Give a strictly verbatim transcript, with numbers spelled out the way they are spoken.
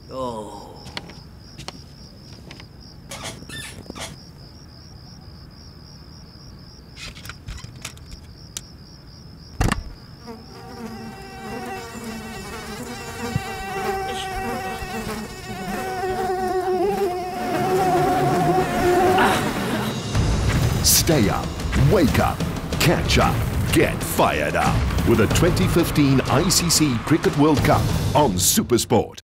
Oh. Stay up, wake up, catch up, get fired up with the twenty fifteen I C C Cricket World Cup on SuperSport.